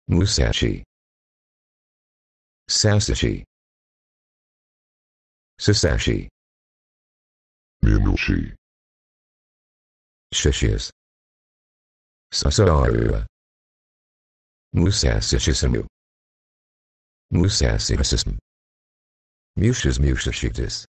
Musashi. Sasashi. Sasashi. Minushi. Shishis. Sasaru. Musasishisamu. Musasisism. Mushas musashitis.